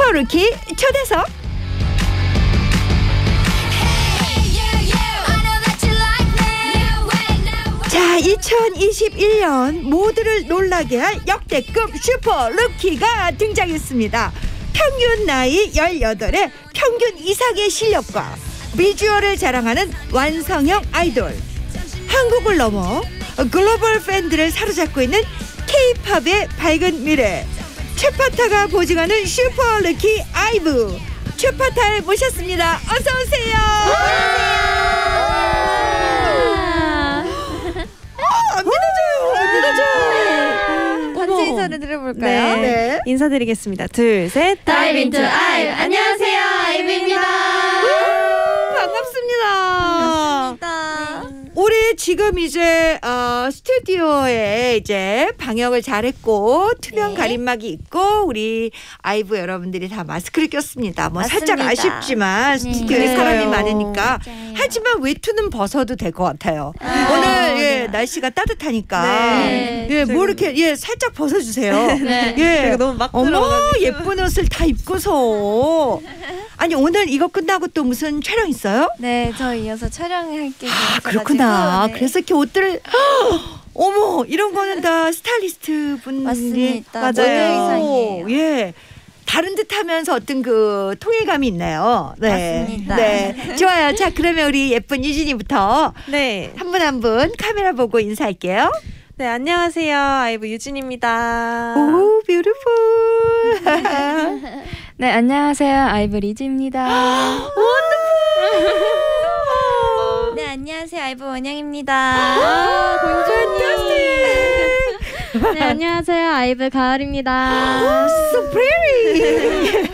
슈퍼루키 초대석. 자, 2021년 모두를 놀라게 할 역대급 슈퍼루키가 등장했습니다. 평균 나이 18에 평균 이상의 실력과 비주얼을 자랑하는 완성형 아이돌. 한국을 넘어 글로벌 팬들을 사로잡고 있는 K-팝의 밝은 미래. 최파타가 보증하는 슈퍼루키 아이브. 최파타를 모셨습니다. 어서 오세요. 안 믿어져요. 단체 인사를 드려볼까요? 네. 인사드리겠습니다. 둘, 셋. 다이브 인투 아이브. 안녕하세요, 아이브입니다. 반갑습니다. 올해 지금 이제 스튜디오에 이제 방역을 잘했고 투명 가림막이 있고 우리 아이브 여러분들이 다 마스크를 꼈습니다. 뭐 살짝 아쉽지만 스튜디오에 사람이 많으니까. 하지만 외투는 벗어도 될 것 같아요. 오늘 날씨가 따뜻하니까 뭐 이렇게 살짝 벗어주세요. 제가 너무 막 어머 예쁜 옷을 다 입고서. 아니 오늘 이거 끝나고 또 무슨 촬영 있어요? 네, 저 이어서 촬영할 게 있어가지고. 그렇구나. 그래서 이렇게 옷들을 어머 이런 거는 다 스타일리스트 분이 맞습니다. 맞아요. 의상이에요. 예. 다른 듯하면서 어떤 그 통일감이 있나요? 네. 맞습니다. 네. 좋아요. 자 그러면 우리 예쁜 유진이부터 네. 한 분 한 분 카메라 보고 인사할게요. 네, 안녕하세요. 아이브 유진입니다. 오, 뷰티풀. 네, 안녕하세요, 아이브 리즈입니다. 네, 안녕하세요. 아이브 원영입니다. 네, 안녕하세요, 아이브 가을입니다. So pretty.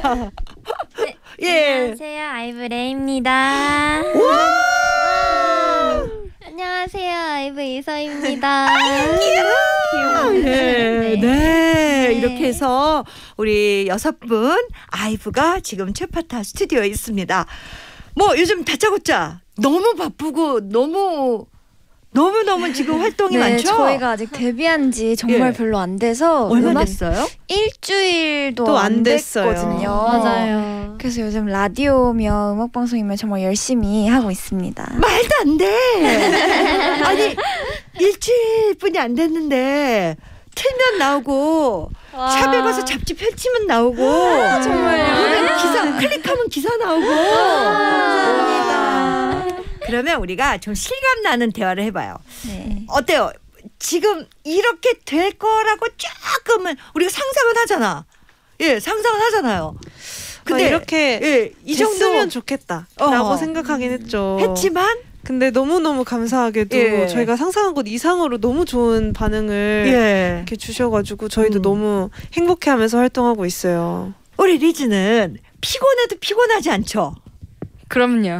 예. 안녕하세요. 아이브 레이입니다. 안녕하세요. 아이브 이서입니다. 네. 이렇게 해서 우리 6분 아이브가 지금 최파타 스튜디오에 있습니다. 뭐 요즘 다짜고짜 너무 바쁘고 너무 지금 활동이 많죠? 저희가 아직 데뷔한 지 정말 별로 안 돼서 얼마 됐어요? 일주일도 또 안 됐어요. 됐거든요. 맞아요. 그래서 요즘 라디오며 음악방송이며 정말 열심히 하고 있습니다. 말도 안 돼. 아니 일주일뿐이 안 됐는데 틀면 나오고 샵에 가서 잡지 펼치면 나오고 정말요? 기사 클릭하면 기사 나오고 감사합니다. 그러면 우리가 좀 실감 나는 대화를 해봐요. 네. 어때요? 지금 이렇게 될 거라고 조금은 우리가 상상은 하잖아. 예, 상상은 하잖아요. 근데 이렇게 이 정도 됐으면 좋겠다라고 생각하긴 했죠. 했지만 근데 너무너무 감사하게도 저희가 상상한 것 이상으로 너무 좋은 반응을 이렇게 주셔가지고 저희도 너무 행복해하면서 활동하고 있어요. 우리 리즈는 피곤해도 피곤하지 않죠? 그럼요.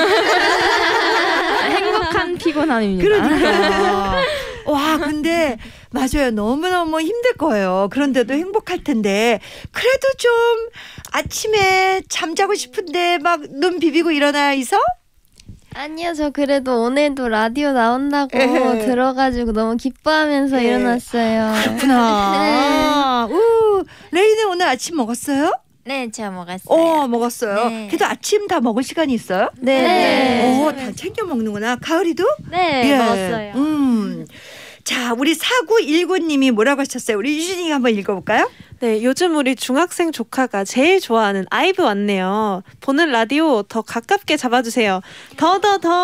행복한 피곤함입니다. 그러니까. 와, 근데 맞아요. 너무너무 힘들 거예요. 그런데도 행복할 텐데 그래도 좀 아침에 잠자고 싶은데 막 눈 비비고 일어나야 있어? 아니요, 저 그래도 오늘도 라디오 나온다고 들어가지고 너무 기뻐하면서 일어났어요. 그렇구나. 레이는 오늘 아침 먹었어요? 네, 제가 먹었어요. 먹었어요. 네. 그래도 아침 다 먹을 시간이 있어요? 네. 다 챙겨 먹는구나. 가을이도? 네, 먹었어요. 자, 우리 4919님이 뭐라고 하셨어요? 우리 유진이가 한번 읽어볼까요? 네, 요즘 우리 중학생 조카가 제일 좋아하는 아이브 왔네요. 보는 라디오 더 가깝게 잡아주세요. 더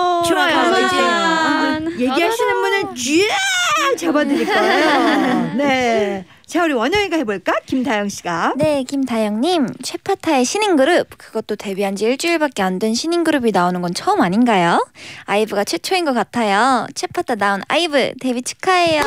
좋아요. 얘기하시는 분을 쥐 잡아드릴 거예요. 네. 자, 우리 원영이가 해볼까? 김다영 씨가. 네, 김다영님. 최파타의 신인 그룹, 그것도 데뷔한 지 일주일밖에 안 된 신인 그룹이 나오는 건 처음 아닌가요? 아이브가 최초인 것 같아요. 최파타 나온 아이브 데뷔 축하해요.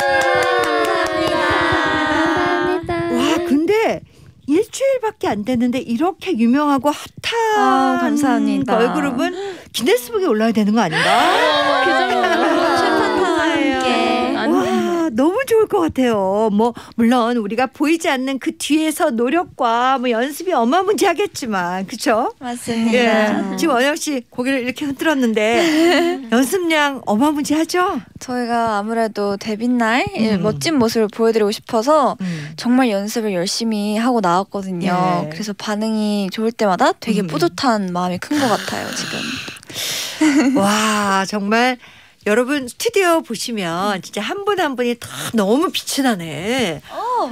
감사합니다. 와, 근데 일주일밖에 안 됐는데 이렇게 유명하고 핫한 감사합니다. 걸그룹은 기네스북에 올라야 되는 거 아닌가? 그 정도로 최파타와 함께. 와, 너무 좋을 것 것 같아요. 뭐 물론 우리가 보이지 않는 그 뒤에서 노력과 뭐 연습이 어마무지하겠지만 그렇죠? 맞습니다. 예. 지금 원영 씨 고개를 이렇게 흔들었는데 연습량 어마무지하죠? 저희가 아무래도 데뷔날 멋진 모습을 보여드리고 싶어서 정말 연습을 열심히 하고 나왔거든요. 네. 그래서 반응이 좋을 때마다 되게 뿌듯한 마음이 큰 것 같아요, 지금. 와 정말 여러분 스튜디오 보시면 진짜 한 분 한 분이 다 너무 빛이 나네.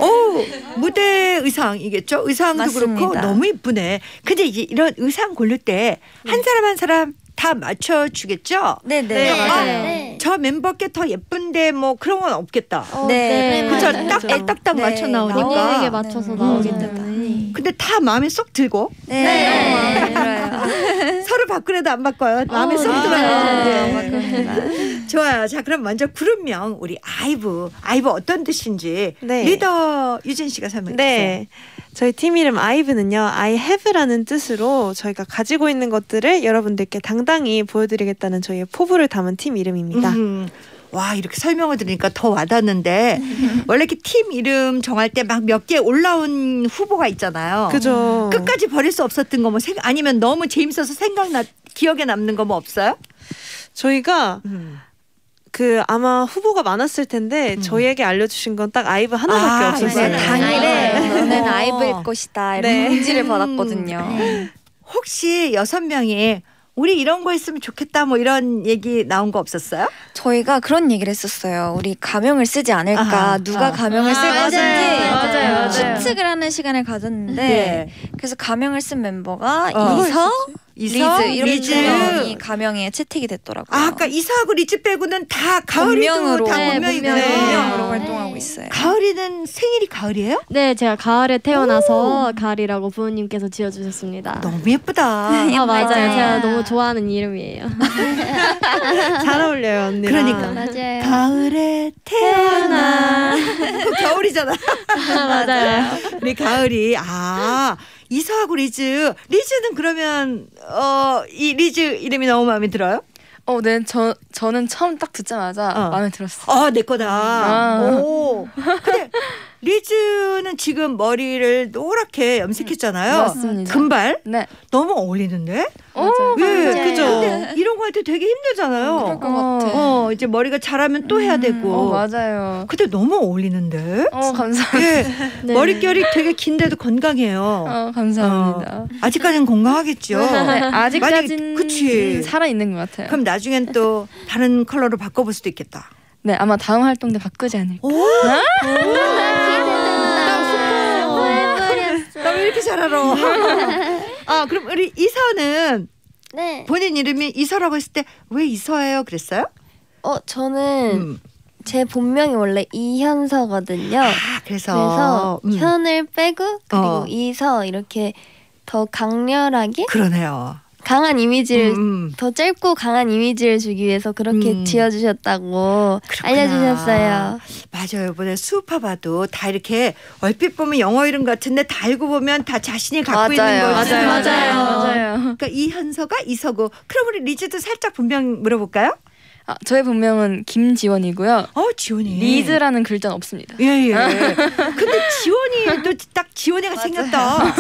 무대 의상이겠죠? 의상도 맞습니다. 그렇고 너무 이쁘네. 근데 이제 이런 의상 고를 때 한 사람 한 사람 다 맞춰주겠죠? 네네. 네, 맞아요. 네. 저 멤버께 더 예쁜데 뭐 그런 건 없겠다. 네. 그죠? 맞아요. 딱딱 네, 맞춰 나오니까. 본인에게 맞춰서 나오기 맞아요. 때문에. 근데 다 마음에 쏙 들고 네. 네. 마음에 들어요. 서로 바꾸래도 안 바꿔요. 마음에 쏙 네. 들어요. 네. 네. 맞습니다. 좋아요. 자 그럼 먼저 그룹명 우리 아이브 어떤 뜻인지 네. 리더 유진 씨가 설명해 주세요. 네. 저희 팀 이름 아이브는요. I have라는 뜻으로 저희가 가지고 있는 것들을 여러분들께 당당히 보여드리겠다는 저희의 포부를 담은 팀 이름입니다. 와 이렇게 설명을 들으니까 더 와닿는데 원래 이렇게 팀 이름 정할 때 막 몇 개 올라온 후보가 있잖아요. 그죠. 끝까지 버릴 수 없었던 거 뭐 아니면 너무 재밌어서 기억에 남는 거 뭐 없어요? 저희가 그 아마 후보가 많았을 텐데 저희에게 알려주신 건 딱 아이브 하나밖에 아, 없었어요. 네. 당일에 너는 어. 아이브일 것이다 이런 네. 공지를 받았거든요. 혹시 6명이 우리 이런 거 했으면 좋겠다 뭐 이런 얘기 나온 거 없었어요? 저희가 그런 얘기를 했었어요. 우리 가명을 쓰지 않을까. 아하, 누가 가명을 쓸 맞아요. 것인지 맞아요. 추측을 하는 시간을 가졌는데 네. 그래서 가명을 쓴 멤버가 어. 이서, 이서, 리즈 이렇게 리즈. 두 명이 가명에 채택이 됐더라고요. 아, 아까 이사하고 리즈 빼고는 다 가을이도 본명으로. 다 네, 본명이네. 본명으로 활동하고 있어요. 가을이는 생일이 가을이에요? 네, 제가 가을에 태어나서 가을이라고 부모님께서 지어주셨습니다. 너무 예쁘다. 아, 맞아요. 맞아요. 제가 너무 좋아하는 이름이에요. 잘 어울려요 언니랑. 그러니까. 맞아요. 가을에 태어나. 그 겨울이잖아. 맞아요. 우리 가을이 이사하고 리즈는 그러면 이 리즈 이름이 너무 마음에 들어요? 네, 저는 처음 딱 듣자마자 마음에 들었어요. 내 거다. 오. 근데 리즈는 지금 머리를 노랗게 염색했잖아요. 맞습니다. 금발. 네. 너무 어울리는데? 맞아요. 예, 그죠? 맞아요. 근데 이런 거 할 때 되게 힘들잖아요. 그럴 것 같아. 이제 머리가 자라면 또 해야 되고. 맞아요. 근데 너무 어울리는데? 감사합니다. 예, 네. 머릿결이 되게 긴데도 건강해요. 감사합니다. 아직까지는 건강하겠죠. 네, 아직까지는 그치. 살아 있는 것 같아요. 그럼 나중엔 또 다른 컬러로 바꿔볼 수도 있겠다. 네, 아마 다음 활동 때 바꾸지 않을까. 오, 나 왜 이렇게 잘 알아? 그럼 우리 이서는 네. 본인 이름이 이서라고 했을 때 왜 이서예요? 그랬어요? 저는 제 본명이 원래 이현서거든요. 그래서 그래서 현을 빼고 그리고 어. 이서 이렇게 더 강렬하게 그러네요. 강한 이미지를 음. 더 짧고 강한 이미지를 주기 위해서 그렇게 지어주셨다고 그렇구나. 알려주셨어요. 맞아요. 이번에 수우파 봐도 다 이렇게 얼핏 보면 영어 이름 같은데 다 알고 보면 다 자신이 갖고 있는 맞아요. 거지. 맞아요. 그러니까 이현서가 이서고. 그럼 우리 리즈도 살짝 본명 물어볼까요? 저의 본명은 김지원이고요. 지원이. 리즈라는 글자는 없습니다. 예. 근데 지원이도 딱 지원이가 생겼다.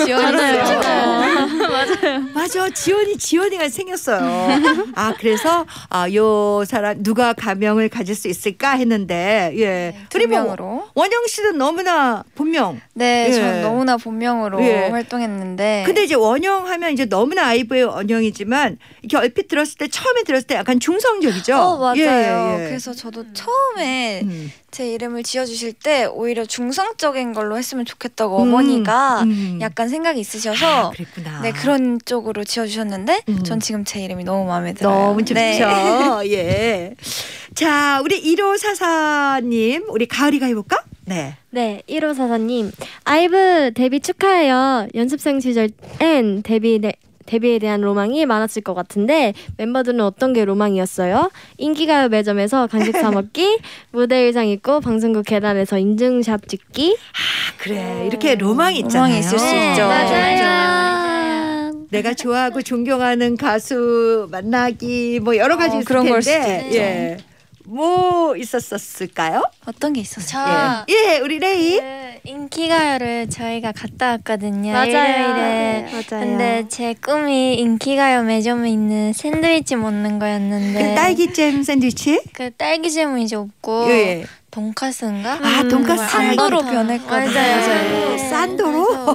맞아. 지원이가 생겼어요. 그래서 요 사람 누가 가명을 가질 수 있을까 했는데 두 그리고 명으로. 원영 씨는 너무나 본명. 네, 예. 전 너무나 본명으로 예. 활동했는데. 근데 이제 원영 하면 이제 너무나 아이브의 원영이지만 이렇게 얼핏 들었을 때 처음에 들었을 때 약간 중성적이죠. 맞아요. 예. 그래서 저도 처음에 제 이름을 지어주실 때 오히려 중성적인 걸로 했으면 좋겠다고 어머니가 약간 생각이 있으셔서 그랬구나. 네, 그런 쪽으로 지어주셨는데 전 지금 제 이름이 너무 마음에 들어요. 너무 좋죠. 네. 예. 자, 우리 1544님, 우리 가을이가 해볼까? 네. 네, 1544님. 아이브 데뷔 축하해요. 연습생 시절엔 데뷔에 대한 로망이 많았을 것 같은데 멤버들은 어떤 게 로망이었어요? 인기가요 매점에서 간식 사 먹기, 무대 의상 입고 방송국 계단에서 인증샷 찍기. 그래. 이렇게 로망이 있잖아요. 로망이 있을 수 있죠. 맞아요. 내가 좋아하고 존경하는 가수 만나기 뭐 여러 가지 있을 그런 텐데. 걸 수도 있죠. 예. 뭐 있었을까요? 어떤 게 있었어요? 예, 우리 레이. 인기가요를 저희가 갔다 왔거든요. 맞아요. 일요일에. 맞아요. 근데 제 꿈이 인기가요 매점에 있는 샌드위치 먹는 거였는데 딸기잼 샌드위치? 그 딸기잼은 이제 없고 예. 돈까스인가? 아, 돈까스. 산도로 변했거든요. 맞아요. 산도로? 그래서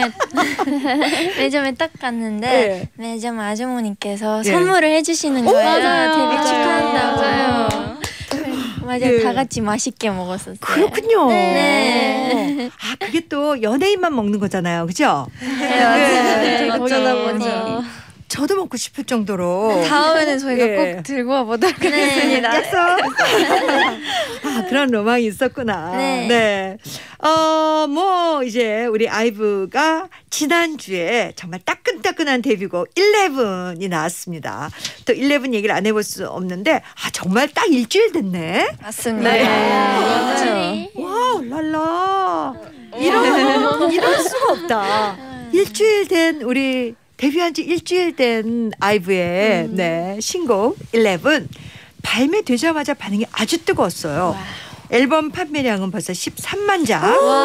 매점에 딱 갔는데 예. 매점 아주머니께서 예. 선물을 해주시는 거예요. 맞아요. 데뷔 맞아요. 축하한다고. 맞아요. 맞아요. 예. 다 같이 맛있게 먹었었어요. 그렇군요. 네. 아, 그게 또 연예인만 먹는 거잖아요. 그죠? 네, 맞아요. 네. 어쩌다 보니. 저도 먹고 싶을 정도로. 다음에는 저희가 예. 꼭 들고 와보도록 하겠습니다. 약속. 아, 그런 로망이 있었구나. 네. 뭐 이제 우리 아이브가 지난주에 정말 따끈따끈한 데뷔곡 11이 나왔습니다. 또 11 얘기를 안 해볼 수 없는데 아, 정말 딱 일주일 됐네. 맞습니다. 네. 맞아요. 와우, 랄라. 이럴 수가 없다. 일주일 된 우리 데뷔한 지 일주일 된 아이브의 네, 신곡 11 발매되자마자 반응이 아주 뜨거웠어요. 앨범 판매량은 벌써 13만 장.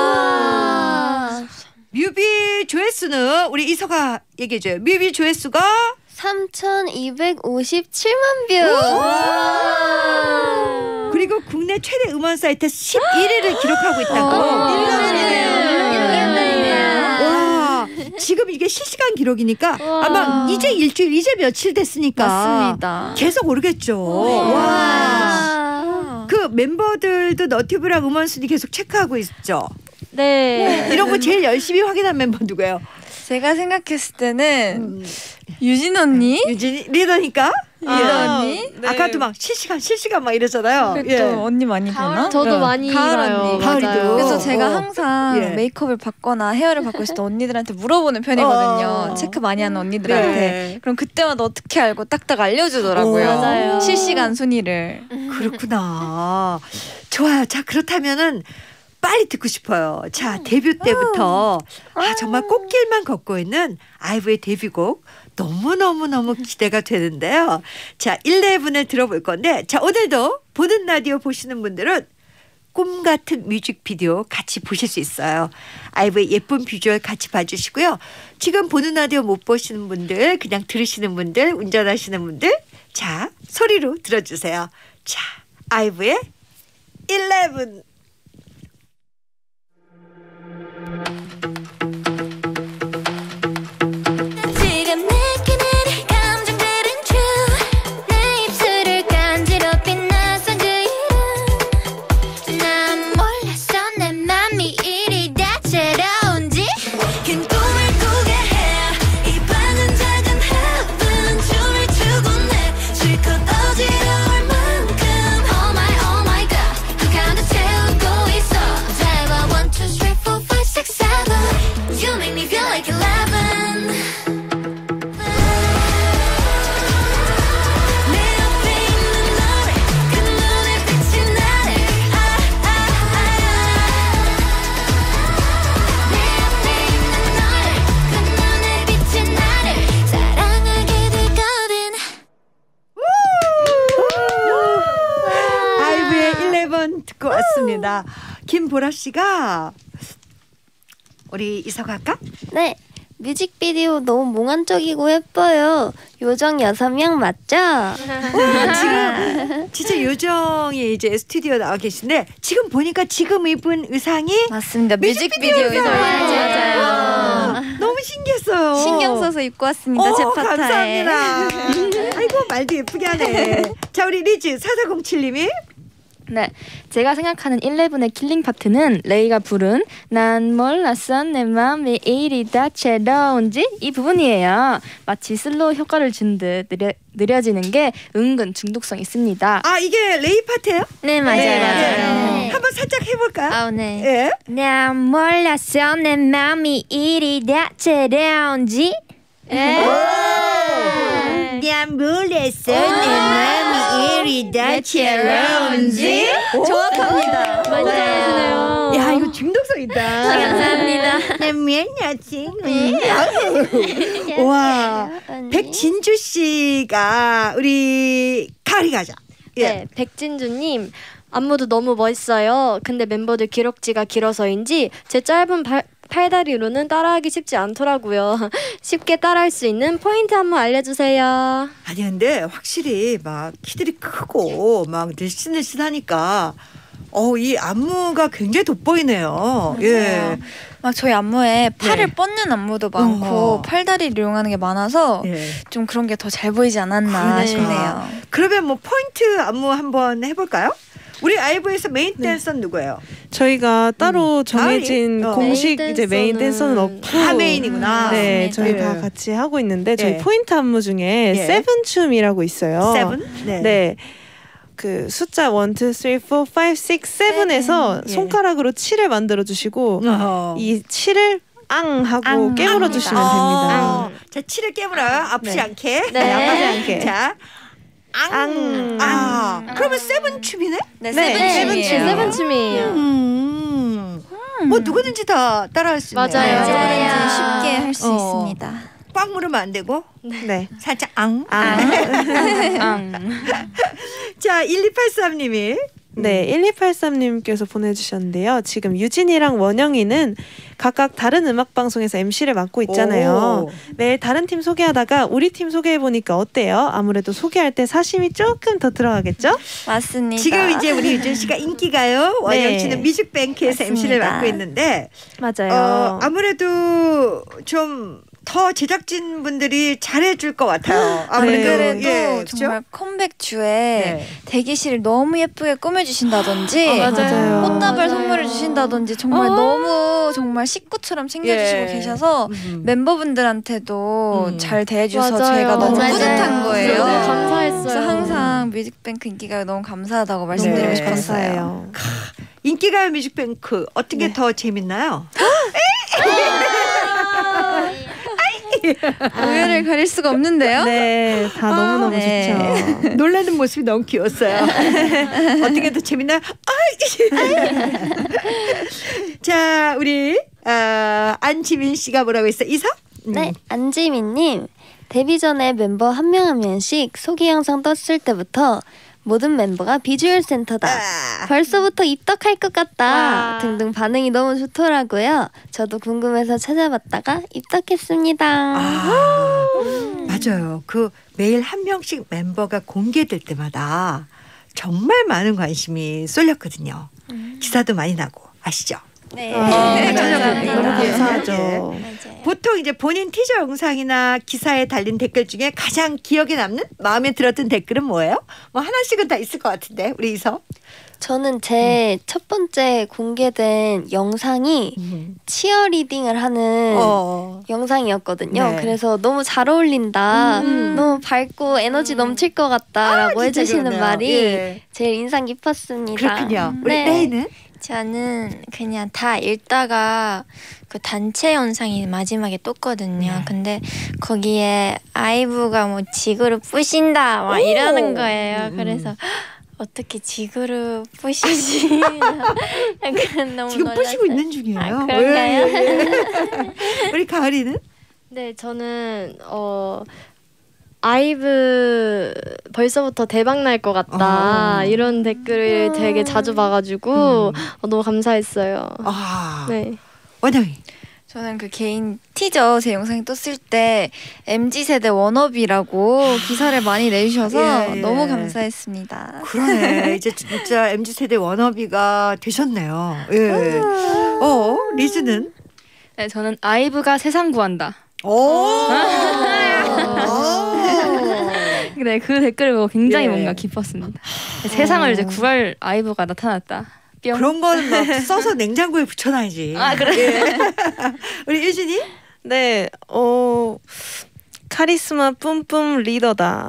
뮤비 조회수는 우리 이서가 얘기해줘요. 뮤비 조회수가 3,257만 뷰. 그리고 국내 최대 음원 사이트 11위를 기록하고 있다고. 와, 지금 이게 실시간 기록이니까 아마 이제 일주일, 이제 며칠 됐으니까 맞습니다. 계속 오르겠죠. 와. 그 멤버들도 너튜브랑 음원 순위 계속 체크하고 있죠. 네. 이런 거 제일 열심히 확인한 멤버 누구예요? 제가 생각했을 때는 유진 언니? 유진이 리더니까. 리더 언니? 네. 아까도 막 실시간 막 이러잖아요. 또 언니 많이 보나? 저도 많이 가을 봐요. 언니. 가을이도. 맞아요. 그래서 제가 어. 항상 예. 메이크업을 받거나 헤어를 받고 있을 때 언니들한테 물어보는 편이거든요. 어. 체크 많이 하는 언니들한테. 네. 그럼 그때마다 어떻게 알고 딱딱 알려주더라고요. 오, 맞아요. 실시간 순위를. 그렇구나. 좋아요. 자, 그렇다면은 빨리 듣고 싶어요. 자, 데뷔 때부터 정말 꽃길만 걷고 있는 아이브의 데뷔곡 너무너무너무 기대가 되는데요. 자, 11을 들어볼 건데 자, 오늘도 보는 라디오 보시는 분들은 꿈 같은 뮤직비디오 같이 보실 수 있어요. 아이브의 예쁜 비주얼 같이 봐주시고요. 지금 보는 라디오 못 보시는 분들, 그냥 들으시는 분들, 운전하시는 분들 자, 소리로 들어주세요. 자, 아이브의 11. 지금 느끼는 감정들은 true 내 입술을 간지럽힌 낯선 그 이름 난 몰랐어 내 맘이 이리 다채로운지 큰 꿈을 꾸게 해 이 방은 작은 heaven 춤을 추고 내 실컷 어지러울 만큼 oh my god 한가득 채우고 있어 잘 봐 1, 2, 3, 4, 5, 6, 7 You make me feel like 11 아이브의 11 듣고 왔습니다. 김보라 씨가 우리 이서가 할까? 네. 뮤직비디오 너무 몽환적이고 예뻐요. 요정 6명 맞죠? 지금 진짜 요정이 이제 스튜디오 나와 계신데 지금 보니까 지금 입은 의상이 맞습니다. 뮤직비디오에서 맞아요. 너무 신기했어요. 신경 써서 입고 왔습니다. 제 파타에. 감사합니다. 아이고 말도 예쁘게 하네. 자, 우리 리즈 4407님이 네, 제가 생각하는 11의 킬링 파트는 레이가 부른 난 몰랐어 내 맘이 이리 다채로운지 이 부분이에요. 마치 슬로우 효과를 준 듯 느려지는 게 은근 중독성 있습니다. 아, 이게 레이 파트예요? 네, 맞아요. 네, 맞아요. 한번 살짝 해볼까요? 아, 네. 예. 난 몰랐어 내 맘이 이리 다채로운지 난 몰랐어 내 맘이 이리 다채로운지. 정확합니다. 많이 잘하시네요. 야, 이거 중독성 있다. 감사합니다. 내 면야지. 와, 백진주 씨가 우리 가을이 가자. 예. 네, 백진주님 안무도 너무 멋있어요. 근데 멤버들 기럭지가 길어서인지 제 짧은 팔다리로는 따라하기 쉽지 않더라고요. 쉽게 따라할 수 있는 포인트 안무 알려주세요. 아니 근데 확실히 막 키들이 크고 막 늘씬늘씬하니까 이 안무가 굉장히 돋보이네요. 예. 막 저희 안무에 팔을 뻗는 안무도 많고 어허. 팔다리를 이용하는 게 많아서 예. 좀 그런 게 더 잘 보이지 않았나 그러네요. 싶네요. 그러면 뭐 포인트 안무 한번 해볼까요? 우리 아이브에서 메인 댄서는 누구예요? 저희가 따로 정해진 어. 공식 메인 이제 메인 댄서는 없고 다 메인이구나. 네, 맞습니다. 저희 예. 다 같이 하고 있는데 저희 예. 포인트 안무 중에 예. 세븐춤이라고 있어요. 세븐? 네. 네. 그 숫자 1, 2, 3, 4, 5, 6, 7에서 예. 손가락으로 7을 만들어 주시고 어허. 이 7을 앙 하고 앙 깨물어 합니다. 주시면 됩니다. 어. 자, 치를 깨물어요. 아프지 네. 않게. 네. 아프지 않게. 자, 앙. 앙. 그러면 세븐 춤이네? 네, 네, 세븐춤이에요. 세븐춤이에요. 뭐 누구든지 다 따라할 수 있네요. 맞아요. 언제든지 쉽게 할 수 어. 있습니다. 꽉 물으면 안 되고 네. 살짝 앙. 앙. 자, 1283님이 네, 1283님께서 보내주셨는데요. 지금 유진이랑 원영이는 각각 다른 음악방송에서 MC를 맡고 있잖아요. 오. 매일 다른 팀 소개하다가 우리 팀 소개해보니까 어때요? 아무래도 소개할 때 사심이 조금 더 들어가겠죠? 맞습니다. 지금 이제 우리 유진 씨가 인기가요. 원영 네. 씨는 뮤직뱅크에서 MC를 맞습니다. 맡고 있는데 맞아요. 아무래도 좀 더 제작진 분들이 잘해줄 것 같아요. 아무래도 그래도 예, 정말 컴백 주에 네. 대기실을 너무 예쁘게 꾸며주신다든지 맞아요. 꽃다발 맞아요. 선물해 주신다든지 정말 너무 정말 식구처럼 챙겨주시고 예. 계셔서 멤버분들한테도 잘 대해주셔서 맞아요. 저희가 너무 맞아요. 뿌듯한 거예요. 너무 감사했어요. 그래서 항상 뮤직뱅크 인기가 너무 감사하다고 말씀드리고 네. 싶었어요. 감사해요. 인기가요 뮤직뱅크 어떻게 네. 더 재밌나요? 우열을 가릴 수가 없는데요. 네, 다 너무너무 네. 좋죠. 놀라는 모습이 너무 귀여웠어요. 어떻게 더 재밌나요? 자, 우리 안지민 씨가 뭐라고 했어? 이사? 네, 안지민님. 데뷔 전에 멤버 한 명 한 명씩 소개 영상 떴을 때부터 모든 멤버가 비주얼 센터다. 벌써부터 입덕할 것 같다. 등등 반응이 너무 좋더라고요. 저도 궁금해서 찾아봤다가 입덕했습니다. 맞아요. 그 매일 한 명씩 멤버가 공개될 때마다 정말 많은 관심이 쏠렸거든요. 기사도 많이 나고 아시죠? 네. 감사합니다. 너무 예. 감사하죠. 보통 이제 본인 티저 영상이나 기사에 달린 댓글 중에 가장 기억에 남는 마음에 들었던 댓글은 뭐예요? 뭐 하나씩은 다 있을 것 같은데 우리 이서. 저는 제 첫 번째 공개된 영상이 치어리딩을 하는 영상이었거든요. 네. 그래서 너무 잘 어울린다. 너무 밝고 에너지 넘칠 것 같다라고 진짜 해주시는 그러네요. 말이 예. 제일 인상 깊었습니다. 그렇군요. 우리 네. 레이는? 저는 그냥 다 읽다가 그 단체 영상이 마지막에 떴거든요. 네. 근데 거기에 아이브가 뭐 지구를 부신다 막 이러는 거예요. 그래서 어떻게 지구를 부시지? 약간 너무 지금 부시고 놀랐어요. 있는 중이에요. 아, 그런가요? 우리 가을이는? 네, 저는 아이브 벌써부터 대박 날 것 같다 이런 댓글을 되게 자주 봐가지고 너무 감사했어요. 네. 원영이. 저는 그 개인 티저 제 영상이 떴을 때 MZ세대 워너비라고 기사를 많이 내주셔서 예, 예. 너무 감사했습니다. 그러네. 이제 진짜 MZ세대 워너비가 되셨네요. 예. 리즈는? 네, 저는 아이브가 세상 구한다. 네, 그 댓글을 보고 굉장히 예. 뭔가 기뻤습니다. 세상을 이제 구할 아이브가 나타났다. 뿅. 그런 거는 막 써서 냉장고에 붙여놔야지. 아, 그래? 예. 우리 유진이? 네, 카리스마 뿜뿜 리더다.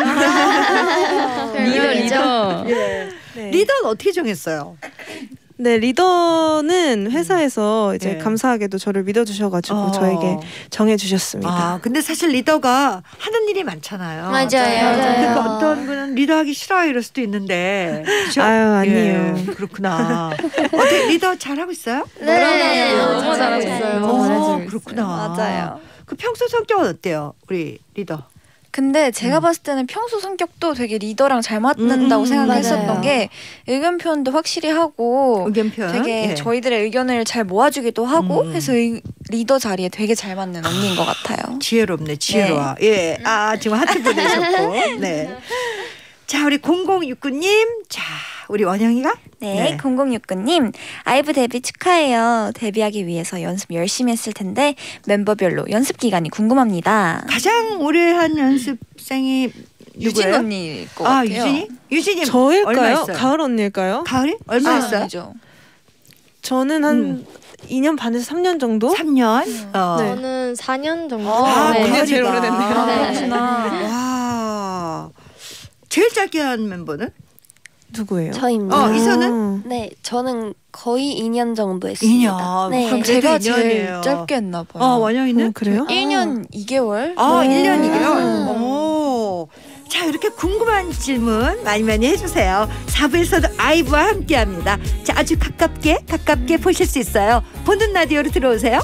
리더. 예. 네. 리더는 어떻게 정했어요? 네, 리더는 회사에서 이제 네. 감사하게도 저를 믿어주셔가지고 저에게 정해주셨습니다. 근데 사실 리더가 하는 일이 많잖아요. 맞아요. 그러니까 어떤 분은 리더하기 싫어 이럴 수도 있는데. 그렇죠? 아유, 아니에요. 예, 그렇구나. 어떻게 리더 잘하고 있어요? 네, 너무 잘하고 있어요. 그렇구나. 맞아요. 그 평소 성격은 어때요? 우리 리더. 근데 제가 봤을 때는 평소 성격도 되게 리더랑 잘 맞는다고 생각했었던 맞아요. 게 의견 표현도 확실히 하고 의견 표현. 되게 예. 저희들의 의견을 잘 모아주기도 하고 해서 리더 자리에 되게 잘 맞는 언니인 것 같아요. 지혜롭네, 지혜로워. 예. 지금 하트 보내셨고. 네. 자, 우리 0069님. 자, 우리 원영이가? 네, 0069님. 아이브 데뷔 축하해요. 데뷔하기 위해서 연습 열심히 했을 텐데 멤버별로 연습 기간이 궁금합니다. 가장 오래 한 연습생이 유진 누구예요? 언니일 것 같아요. 유진이? 유진이 얼마 저일까요? 했어요? 가을 언니일까요? 가을이? 얼마 했어요? 아니죠. 저는 한 2년 반에서 3년 정도? 3년? 네. 저는 4년 정도. 네. 네. 언니가 제일 가을이다. 오래됐네요. 네. 와. 제일 짧게 한 멤버는? 누구예요? 저입니다. 이선은? 네, 저는 거의 2년 정도 했습니다. 2년. 네. 그럼 제가 그래도 제일 2년이에요. 짧게 했나 봐요. 원영이는? 그래요? 1년 2개월? 1년 2개월. 오. 자, 이렇게 궁금한 질문 많이 해주세요. 4부에서도 아이브와 함께합니다. 자, 아주 가깝게 보실 수 있어요. 보는 라디오로 들어오세요.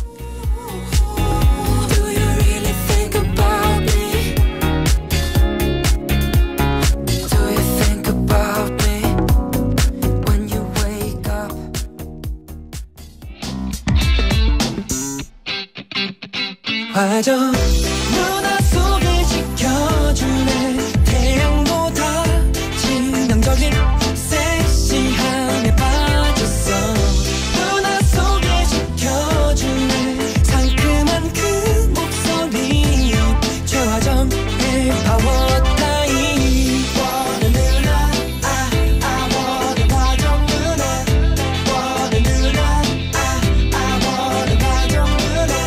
화정 누나 속을 지켜주네 태양보다 치명적인 섹시함에 빠졌어 누나 속을 지켜주네 상큼한 그 목소리 최화정의 파워 타임 원해 누나 원해 화정 누나 원해 누나 원해 화정 누나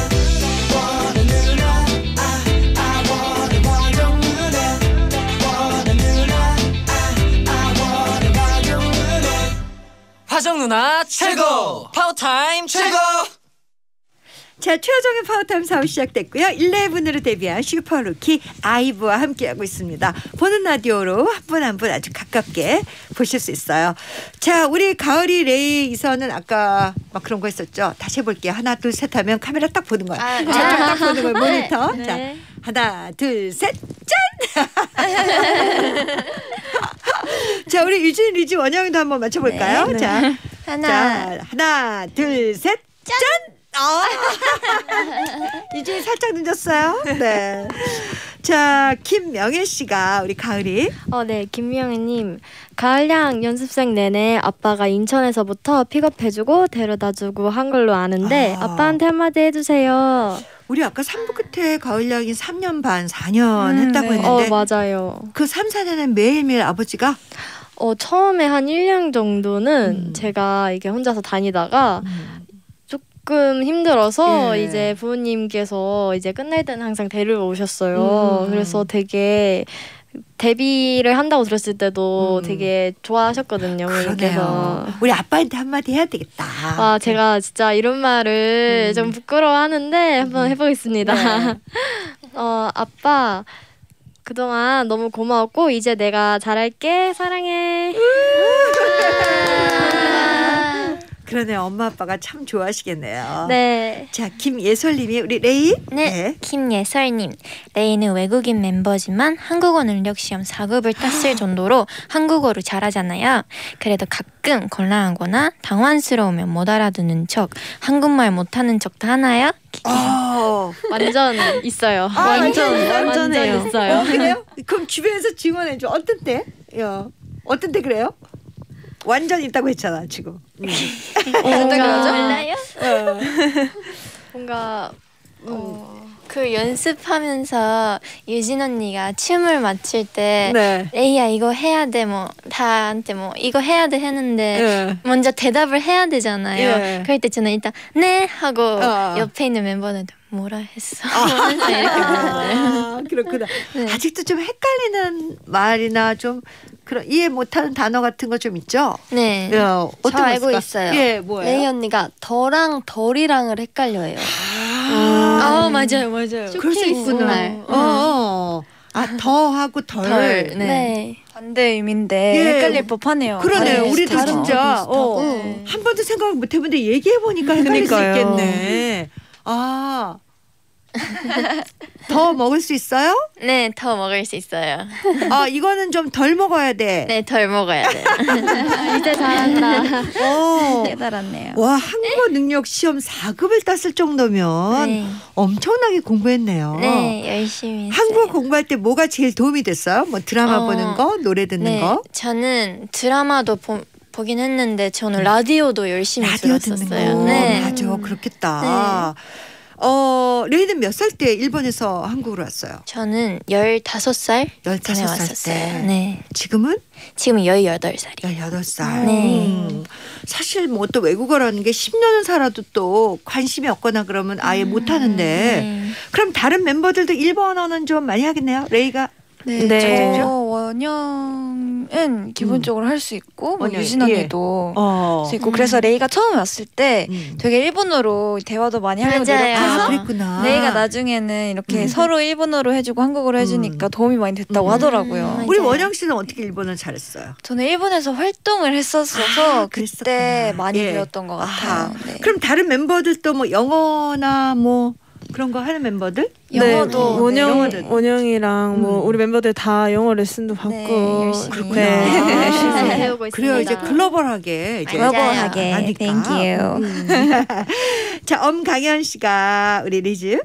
화정 누나 최고 파워타임 최고. 자, 최하정의 파워타임 4부 시작됐고요. 11으로 데뷔한 슈퍼루키 아이브와 함께하고 있습니다. 보는 라디오로 한 분 한 분 아주 가깝게 보실 수 있어요. 자, 우리 가을이 레이 이선은 아까 막 그런 거 했었죠. 다시 해볼게요. 하나 둘 셋 하면 카메라 딱 보는 거야. 저쪽 딱 보는 거야. 모니터. 네. 자, 하나 둘 셋 짠. 자, 우리 유진 리지 원영이도 한번 맞춰볼까요? 네. 자, 하나. 하나 둘 셋 짠. 유진이 살짝 늦었어요. 네. 자, 김명애 씨가 우리 가을이. 네, 김명희님. 가을양 연습생 내내 아빠가 인천에서부터 픽업해주고 데려다주고 한 걸로 아는데 아빠한테 한마디 해주세요. 우리 아까 3부 끝에 가을양이 3년 반, 4년 했다고 했는데 맞아요. 그 3, 4년은 매일매일 아버지가 처음에 한 1년 정도는 제가 이게 혼자서 다니다가 조금 힘들어서 예. 이제 부모님께서 이제 끝날 때는 항상 데리러 오셨어요. 그래서 되게 데뷔를 한다고 들었을 때도 되게 좋아하셨거든요. 그러네요. 그래서 우리 아빠한테 한마디 해야 되겠다. 제가 진짜 이런 말을 좀 부끄러워하는데 한번 해보겠습니다. 네. 아빠 그동안 너무 고마웠고 이제 내가 잘할게. 사랑해. 그러네요. 엄마 아빠가 참 좋아하시겠네요. 네. 자, 김예솔님이 우리 레이. 네, 김예설님. 레이는 외국인 멤버지만 한국어 능력 시험 4급을 땄을 정도로 한국어를 잘하잖아요. 그래도 가끔 곤란하거나 당황스러우면 못 알아듣는 척, 한국말 못하는 척도 하나요? 완전 있어요. 완전 있어요. 그래요? 그럼 주변에서 증언해줘. 어떤 때? 어떤 때 그래요? 완전 있다고 했잖아 지금. 몰라요? 뭔가 그 연습하면서 유진 언니가 춤을 맞출 때 네. 레이야 이거 해야 돼 뭐 다한테 뭐 이거 해야 돼 했는데 예. 먼저 대답을 해야 되잖아요. 예. 그럴 때 저는 일단 네 하고 옆에 있는 멤버들도 뭐라 했어 항상 이렇게 물어봐요. 그렇구나. 네. 아직도 좀 헷갈리는 말이나 좀 그런 이해 못하는 단어 같은 거 좀 있죠? 네. 어떤 저 거 알고 있을까? 있어요. 예, 뭐예요? 레이 언니가 더랑 덜이랑을 헷갈려요. 맞아요. 그럴 수 있구나. 더하고 덜. 네. 네. 반대 의미인데 예. 헷갈릴 법하네요. 그러네요. 다른 우리도 비슷하죠. 진짜 네. 한 번도 생각 못 해봤는데 얘기해 보니까 헷갈릴 수 그러니까요. 있겠네. 더 먹을 수 있어요? 네, 더 먹을 수 있어요. 이거는 좀 덜 먹어야 돼. 네, 덜 먹어야 돼요. 이제 잘한다. 깨달았네요. 와, 한국어 능력 시험 4급을 땄을 정도면 네. 엄청나게 공부했네요. 네, 열심히 했어요. 한국어 공부할 때 뭐가 제일 도움이 됐어요? 뭐 드라마 보는 거, 노래 듣는 네, 거? 저는 드라마도 보긴 했는데 저는 라디오도 열심히 라디오 들었었어요. 듣는 거. 네. 맞아, 그렇겠다. 레이는 몇 살 때 일본에서 한국으로 왔어요? 저는 15살 전에 15살 왔었어요. 때. 네. 지금은? 지금 18살이에요. 18살. 네. 사실 뭐 또 외국어라는 게 10년을 살아도 또 관심이 없거나 그러면 아예 못 하는데. 네. 그럼 다른 멤버들도 일본어는 좀 많이 하겠네요. 레이가. 네. 저 원영은 기본적으로 할 수 있고 뭐 원영, 유진 언니도 할 수 있고 그래서 레이가 처음에 왔을 때 되게 일본어로 대화도 많이 하려고 맞아요. 노력해서 그랬구나. 레이가 나중에는 이렇게 서로 일본어로 해주고 한국어로 해주니까 도움이 많이 됐다고 하더라고요. 우리 원영 씨는 어떻게 일본어를 잘했어요? 저는 일본에서 활동을 했었어서 그때 그랬었구나. 많이 예. 배웠던 것 같아요. 네. 그럼 다른 멤버들도 뭐 영어나 뭐 그런 거 하는 멤버들? 영어도 원영이랑 뭐 우리 멤버들 다 영어 레슨도 받고 네, 열심히. 그렇구나. 열심히 배우고 있습니다. 그래요. 이제 글로벌하게 이제 글로벌하게. 하니까. Thank you. 자, 엄강현 씨가 우리 리즈.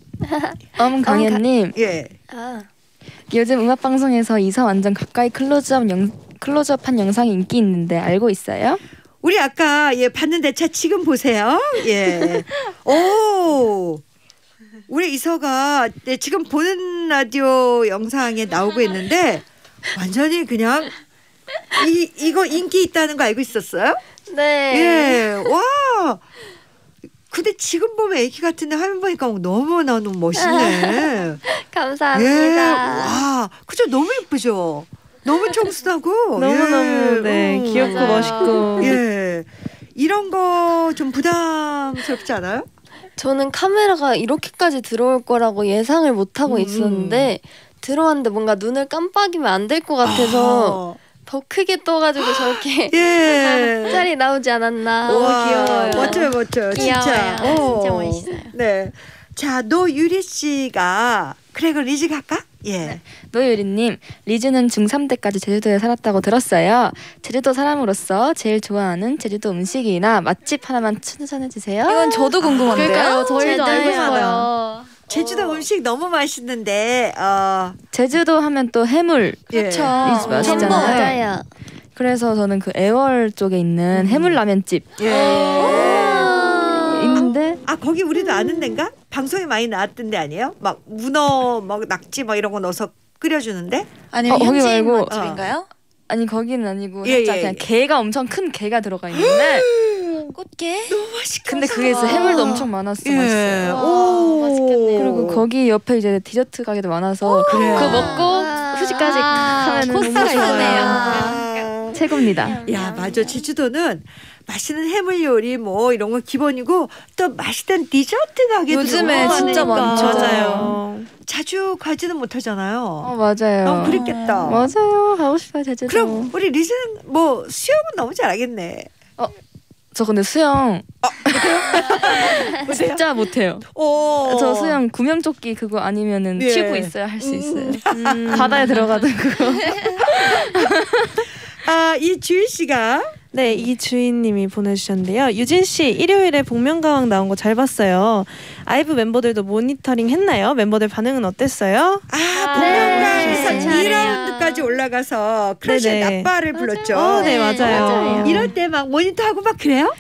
강현님 예. 요즘 음악 방송에서 이사 완전 가까이 클로즈업한 영상이 인기 있는데 알고 있어요? 우리 아까 봤는데 자 지금 보세요. 예. 오. 우리 이서가 지금 보는 라디오 영상에 나오고 있는데 완전히 그냥 이거 인기 있다는 거 알고 있었어요? 네. 예. 와. 근데 지금 보면 애기 같은데 화면 보니까 너무 멋있네. 감사합니다. 예. 와. 그죠? 너무 예쁘죠? 너무 청순하고 너무너무 귀엽고 맞아요. 멋있고. 예. 이런 거 좀 부담스럽지 않아요? 저는 카메라가 이렇게까지 들어올 거라고 예상을 못 하고 있었는데 들어왔는데 뭔가 눈을 깜빡이면 안 될 것 같아서 더 크게 떠가지고 저렇게 예. 짤이 나오지 않았나. 와, 귀여워요. 멋져요. 진짜. 진짜 멋있어요. 네. 자, 노유리 씨가 그래 그 리즈 갈까? 예. 노유리님, 리즈는 중3 때까지 제주도에 살았다고 들었어요. 제주도 사람으로서 제일 좋아하는 제주도 음식이나 맛집 하나만 추천해 주세요. 이건 저도 궁금한데요. 그러니까요. 저희도 알고 제주도요. 싶어요. 제주도 음식 너무 맛있는데 제주도 하면 또 해물 예. 리즈 맛있잖아요. 맞아요. 그래서 저는 그 애월 쪽에 있는 해물 라면집 있는데 거기 우리도 아는 데인가? 방송에 많이 나왔던 데 아니에요? 막 문어, 막 낙지 막 이런 거 넣어서 끓여주는데? 아니면 거기 현지인 말고 맛집인가요? 아니 거기는 아니고 예, 살짝 예. 그냥 게가 엄청 큰 게가 들어가 있는데 꽃게? 너무 맛있겠다. 근데 그게 있어 해물도 엄청 많아서 맛있어요. 오, 맛있겠네요. 그리고 거기 옆에 이제 디저트 가게도 많아서 그래요. 그거 먹고 후식까지 하면 코스가 있네요. 최고입니다. 야, 맞아. 제주도는 맛있는 해물 요리 뭐 이런 거 기본이고 또 맛있는 디저트 가게도 요즘에 너무 진짜 많으니까. 많죠. 맞아요. 자주 가지는 못하잖아요. 맞아요. 너무 그립겠다. 맞아요. 가고 싶어요 제주도. 그럼 우리 리즈는 뭐 수영은 너무 잘하겠네. 저 근데 수영 진짜 못해요. 오. 저 수영 구명조끼 그거 아니면은 예. 튜브 있어야 할 수 있어요. 바다에 들어가든 그거. 이 주희 씨가 네, 이 주인님이 보내주셨는데요. 유진 씨 일요일에 복면가왕 나온 거 잘 봤어요. 아이브 멤버들도 모니터링 했나요? 멤버들 반응은 어땠어요? 복면가왕에서 네, 2라운드까지 올라가서 크러쉬의 네네. 나빠를 불렀죠. 네, 맞아요. 이럴 때 막 모니터하고 막 그래요?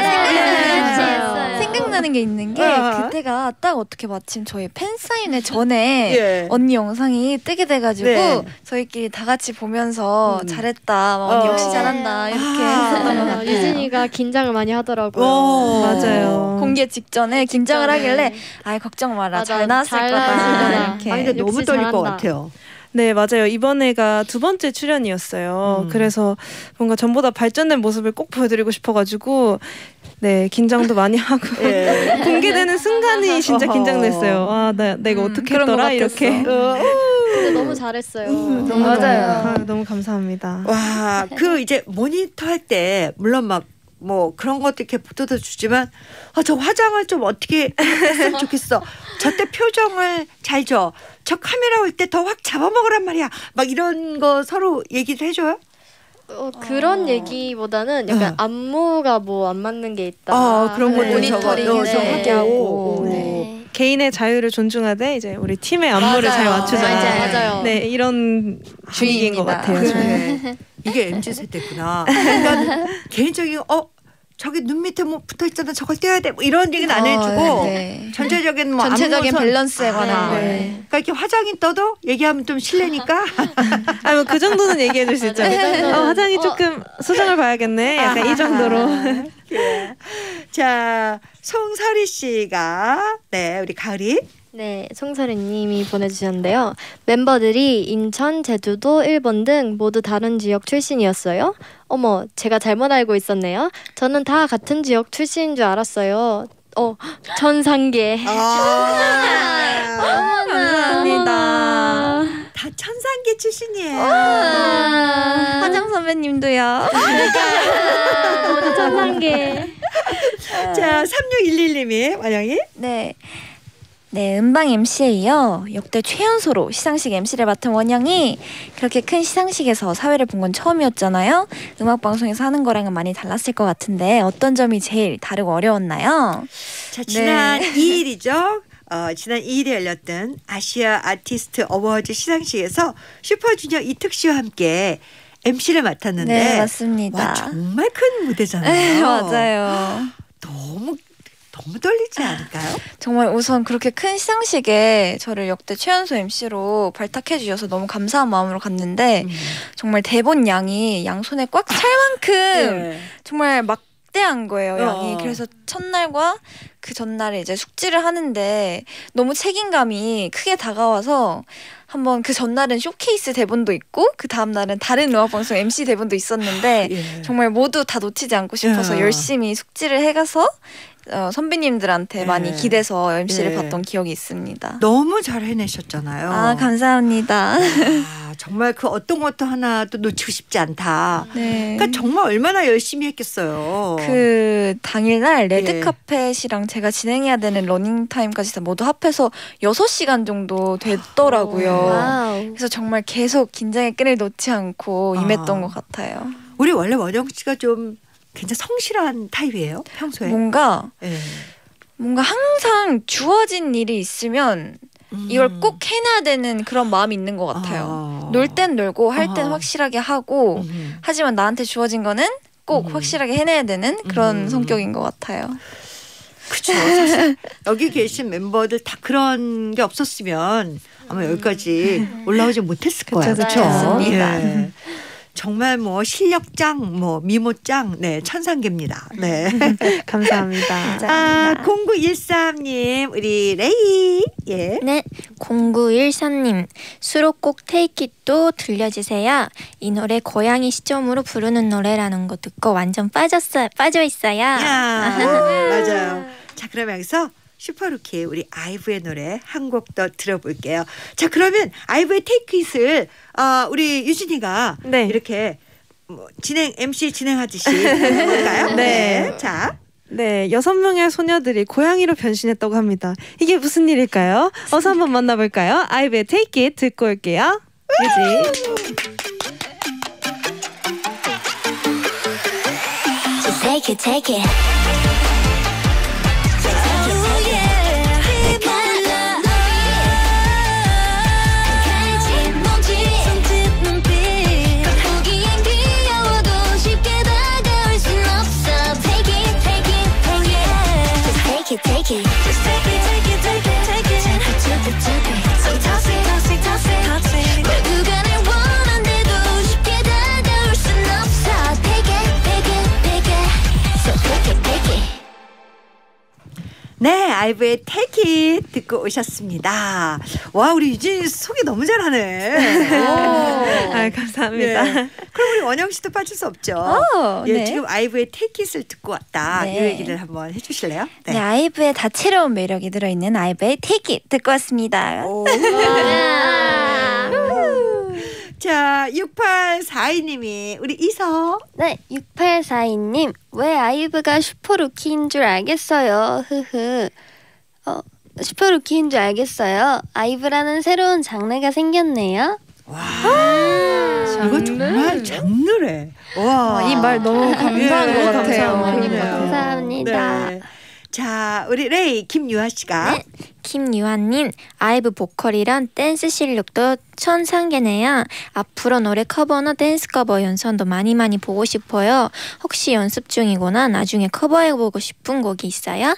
생각나는 게 있는 게 그때가 딱 어떻게 마침 저희 팬사인회 전에 예. 언니 영상이 뜨게 돼가지고 네. 저희끼리 다 같이 보면서 잘했다, 막 언니 역시 잘한다 이렇게 했었던 것 같아요. 유진이가 긴장을 많이 하더라고요. 맞아요. 공개 직전에 긴장을 하길래 아이 걱정 마라, 맞아, 잘 나왔을 잘 거다 나왔을 거다. 이렇게. 근데 너무 역시 떨릴 것 잘한다. 같아요. 네, 맞아요. 이번에가 두 번째 출연이었어요. 그래서 뭔가 전보다 발전된 모습을 꼭 보여드리고 싶어가지고 네, 긴장도 많이 하고 예. 공개되는 순간이 진짜 어허. 긴장됐어요. 내가 어떻게 그런 것 했더라 같았어. 이렇게. 근데 너무 잘했어요. 맞아요. 너무 감사합니다. 와, 그 이제 모니터 할 때 물론 막 뭐 그런 것도 이렇게 붙어도 주지만 저 화장을 좀 어떻게 했으면 좋겠어. 저때 표정을 잘 줘. 저 카메라 올 때 더 확 잡아먹으란 말이야. 막 이런 거 서로 얘기를 해줘요. 그런 얘기보다는 약간 안무가 뭐 안 맞는 게 있다. 그런 거 모니터링 좀 하게 하고. 네. 개인의 자유를 존중하되 이제 우리 팀의 안무를 잘 맞추자. 맞아요. 네, 이런 분위기인 것 같아요. 그래. 이게 MZ 세대구나. 그러니까 개인적인 저기 눈 밑에 뭐 붙어 있잖아. 저걸 떼야 돼. 뭐 이런 얘기는 안 해주고 네. 전체적인 뭐 전체적인 안무선- 밸런스에 관한 거예요. 그러니까 이렇게 화장이 떠도 얘기하면 좀 실례니까. 뭐 그 정도는 얘기해 줄 수 있죠. 화장이 조금 수정을 봐야겠네. 약간 이 정도로. 예. 자, 송설이 씨가 우리 가을이 네, 송설이님이 보내주셨는데요. 멤버들이 인천, 제주도, 일본 등 모두 다른 지역 출신이었어요. 어머, 제가 잘못 알고 있었네요. 저는 다 같은 지역 출신인 줄 알았어요. 천상계. 감사합니다. 다 천상계 출신이에요. 화장 선배님도요. 모두 천상계. 자, 3611님이 원영이 네, 음방 MC예요. 역대 최연소로 시상식 MC를 맡은 원영이 그렇게 큰 시상식에서 사회를 본 건 처음이었잖아요. 음악 방송에서 하는 거랑은 많이 달랐을 것 같은데 어떤 점이 제일 다르고 어려웠나요? 자, 지난 2일이죠. 지난 2일에 열렸던 아시아 아티스트 어워즈 시상식에서 슈퍼주니어 이특 씨와 함께 MC를 맡았는데 네, 맞습니다. 와, 정말 큰 무대잖아요. 네, 맞아요. 너무 떨리지 않을까요? 정말 우선 그렇게 큰 시상식에 저를 역대 최연소 MC로 발탁해 주셔서 너무 감사한 마음으로 갔는데 정말 대본 양이 양손에 꽉 찰 만큼 정말 막대한 거예요, 양이. 그래서 첫날과 그 전날에 이제 숙지를 하는데 너무 책임감이 크게 다가와서 한번 그 전날은 쇼케이스 대본도 있고 그 다음 날은 다른 음악방송 MC 대본도 있었는데 정말 모두 다 놓치지 않고 싶어서 열심히 숙지를 해가서 선배님들한테 많이 기대서 MC를 봤던 기억이 있습니다. 너무 잘 해내셨잖아요. 아, 감사합니다. 정말 그 어떤 것도 하나도 놓치고 싶지 않다. 네. 그러니까 정말 얼마나 열심히 했겠어요. 그 당일날 레드카펫이랑 제가 진행해야 되는 러닝타임까지 다 모두 합해서 6시간 정도 됐더라고요. 그래서 정말 계속 긴장의 끈을 놓지 않고 임했던 것 같아요. 우리 원래 원영 씨가 좀 굉장히 성실한 타입이에요, 평소에? 뭔가 항상 주어진 일이 있으면 이걸 꼭 해내야 되는 그런 마음이 있는 것 같아요. 놀 땐 놀고 할 땐 확실하게 하고 하지만 나한테 주어진 거는 꼭 확실하게 해내야 되는 그런 성격인 것 같아요. 그렇죠. 사실 여기 계신 멤버들 다 그런 게 없었으면 아마 여기까지 올라오지 못했을 거예요. 그렇죠. 맞습니다. 예. 정말 뭐 실력짱, 뭐 미모짱, 천상계입니다. 네. 감사합니다. 0913님, 우리 레이. 네, 0913님 수록곡 Take It도 들려주세요. 이 노래 고양이 시점으로 부르는 노래라는 거 듣고 완전 빠져 있어요. 맞아요. 자, 그럼 여기서 슈퍼루키 우리 아이브의 노래 한 곡 더 들어볼게요. 자, 그러면 아이브의 Take It을 우리 유진이가 이렇게 MC 진행하듯이 해볼까요? 네. 자. 네, 6명의 소녀들이 고양이로 변신했다고 합니다. 이게 무슨 일일까요? 어서 한번 만나볼까요? 아이브의 Take It 듣고 올게요. 유지. Take it, take it. Take it, just take it, take it, take it, take it. Take it, take it, take it. So toss it, toss it, toss it, toss it. 누가 날 원한데도 쉽게 다가올 순 없어. Take it, take it, take it. So take it, take it. 네, 아이브의 Take It 듣고 오셨습니다. 와, 우리 유진이 소개 너무 잘하네. 감사합니다. 네. 그럼 우리 원영 씨도 빠질 수 없죠. 네. 지금 아이브의 Take It을 듣고 왔다. 네. 이 얘기를 한번 해주실래요? 네, 아이브의 다채로운 매력이 들어있는 아이브의 Take It 듣고 왔습니다. 자, 6842님이 우리 이서. 네, 6842님. 왜 아이브가 슈퍼루키인 줄 알겠어요. 흐흐. 슈퍼루키인 줄 알겠어요. 아이브라는 새로운 장르가 생겼네요. 와, 이거 정말 장르래. 와, 이 말 너무 감사한 것 같아요. 감사합니다. 네. 자, 우리 레이 김유아 씨가. 네. 김유아님, 아이브 보컬이랑 댄스 실력도 천상계네요. 앞으로 노래 커버나 댄스 커버 연습도 많이 보고 싶어요. 혹시 연습 중이거나 나중에 커버해보고 싶은 곡이 있어요?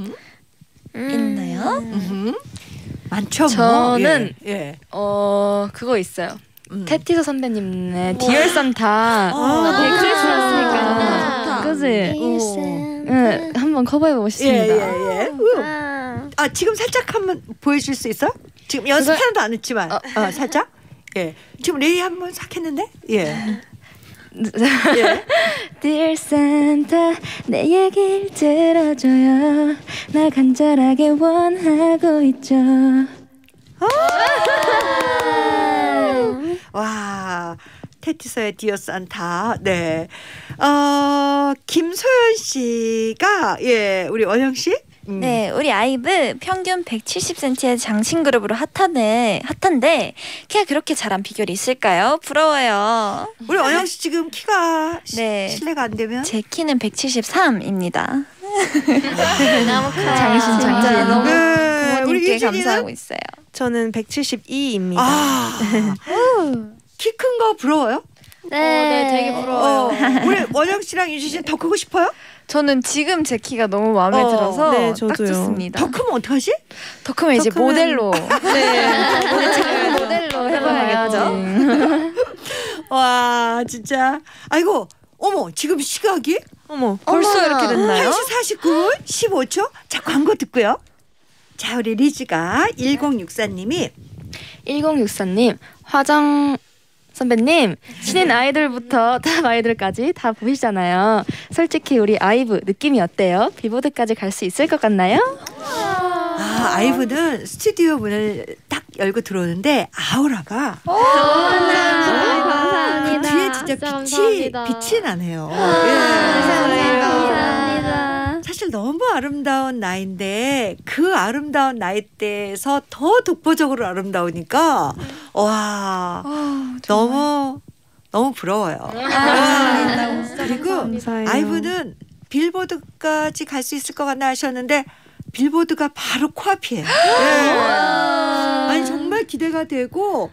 있나요? 많죠. 저는 뭐. 예. 그거 있어요. 테티서 선배님의 디얼 산타. 크리스마스니까. 그지? 네. 네, 한번 커버해보고 싶습니다. 예. 아, 지금 살짝 한번 보여줄 수 있어? 지금 연습 하나도 안 했지만 살짝. 예. 지금 레이 한번 싹 했는데. 예. 예. Dear Santa, 내 얘기를 들어줘요. 나 간절하게 원하고 있죠. 와, 테티서의 디어 산타. 네. 김소연 씨가 예, 우리 원영 씨. 네, 우리 아이브 평균 170cm의 장신 그룹으로 핫한데 키가 그렇게 자란 비결이 있을까요? 부러워요. 우리 원영 씨 지금 키가 네. 실례가 안 되면 제 키는 173입니다. 너무 커요. 장신 너무 네, 우리 부모님께 유진이는? 감사하고 있어요. 저는 172입니다. 키 큰 거 부러워요? 네, 되게 부러워요. 우리 원영 씨랑 유진 씨는 더 크고 싶어요? 저는 지금 제 키가 너무 마음에 들어서 네, 딱 저도요. 좋습니다. 더 크면 어떡하지? 더 크면 이제 더 크면- 모델로 네, 모델로 해봐야죠. 와, 진짜. 아이고, 어머, 지금 시각이 어머. 벌써 이렇게 됐나요? 1시 49분 15초. 자, 광고 듣고요. 자, 우리 리즈가 1064님이 1064님, 화장 선배님, 신인 아이돌부터 탑 아이돌까지 다 보이시잖아요. 솔직히 우리 아이브 느낌이 어때요? 빌보드까지 갈 수 있을 것 같나요? 아이브는 스튜디오 문을 딱 열고 들어오는데 아우라가 감사합니다. 그 뒤에 진짜 감사합니다. 빛이 나네요. 감사합니다. 사실 너무 아름다운 나이인데 그 아름다운 나이대에서 더 독보적으로 아름다우니까 와 너무 부러워요. 그리고 감사해요. 아이브는 빌보드까지 갈 수 있을 것 같나 하셨는데 빌보드가 바로 코앞이에요. 네. 아니 정말 기대가 되고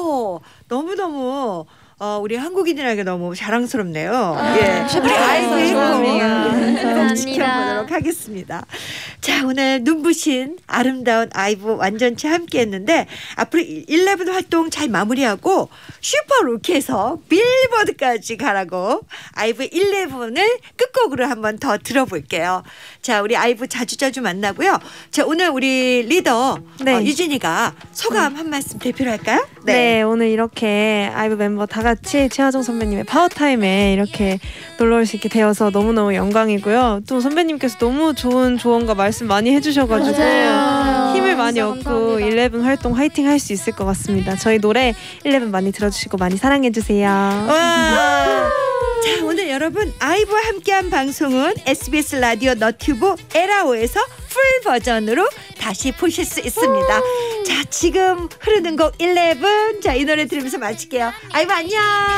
너무너무 우리 한국인들에게 너무 자랑스럽네요. 예. 우리 아이브의 꼭 지켜보도록 하겠습니다. 자, 오늘 눈부신 아름다운 아이브 완전체 함께했는데 앞으로 11 활동 잘 마무리하고 슈퍼루키에서 빌보드까지 가라고 아이브 11을 끝곡으로 한번 더 들어볼게요. 자, 우리 아이브 자주 만나고요. 자, 오늘 우리 리더 네. 유진이가 소감 한 말씀 대표로 할까요? 네, 오늘 이렇게 아이브 member 다 같이 최하정 선배님의 파워타임에 이렇게 놀러 올 수 있게 되어서 너무너무 영광이고요. 또 선배님께서 너무 좋은 조언과 말씀 많이 해주셔가지고 맞아요. 힘을 많이 진짜 얻고 감사합니다. 11 활동 화이팅 할 수 있을 것 같습니다. 저희 노래 11 많이 들어주시고 많이 사랑해주세요. 와. 자, 오늘 여러분 아이브와 함께한 방송은 SBS 라디오 너튜브 에라오에서 풀 버전으로 다시 보실 수 있습니다. 자, 지금 흐르는 곡 11. 자, 이 노래 들으면서 마칠게요. 아이브 안녕.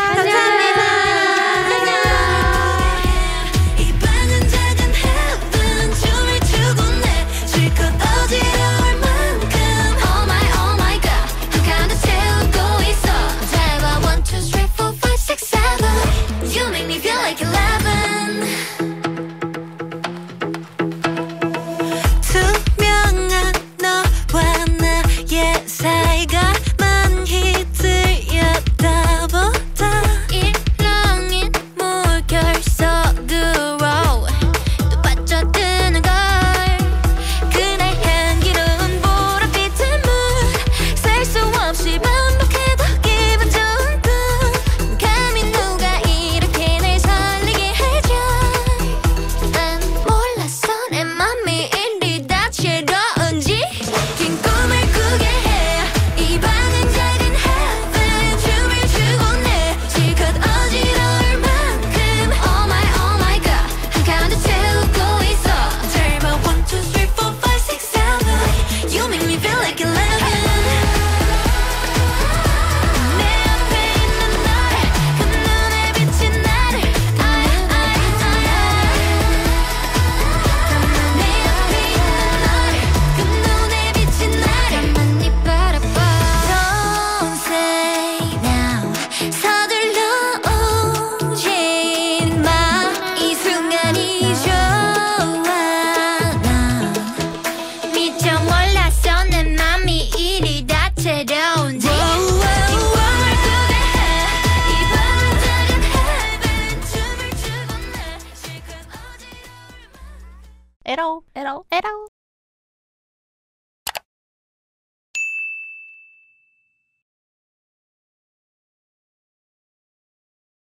감사합니다. 이 방은 작은 heaven 춤을 추고 내 실컷 어지러울 만큼 Oh my god 한가득 채우고 있어 잘 봐 1, 2, 3, 4, 5, 6, 7 You make me feel like 11 투명한 너와 나의 사이가 많이 들여다보다 일렁인 물결 속으로 또 빠져드는 걸 그날 향기로운 보랏빛의 물 셀 수 없이 반복해도 기분 좋은 꿈 감히 누가 이렇게 날 설레게 내려온지 말꾸게 해이 밤은 작은 heaven 춤을 추고 내 실컷 어지러움을 에라오.